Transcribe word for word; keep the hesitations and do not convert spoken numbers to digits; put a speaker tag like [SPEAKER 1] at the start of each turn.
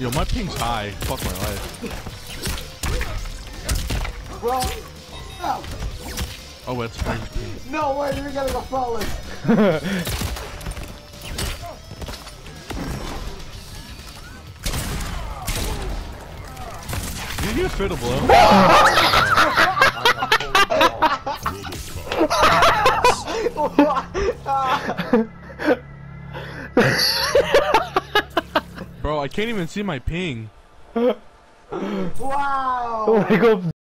[SPEAKER 1] Yo, my ping's high. Fuck my life.
[SPEAKER 2] Bro. No.
[SPEAKER 1] Oh, that's Frank's ping.
[SPEAKER 2] No way, you're gonna go flawless.
[SPEAKER 1] Did you get fit a blow? Bro, I can't even see my ping.
[SPEAKER 2] Wow.
[SPEAKER 3] Oh my god.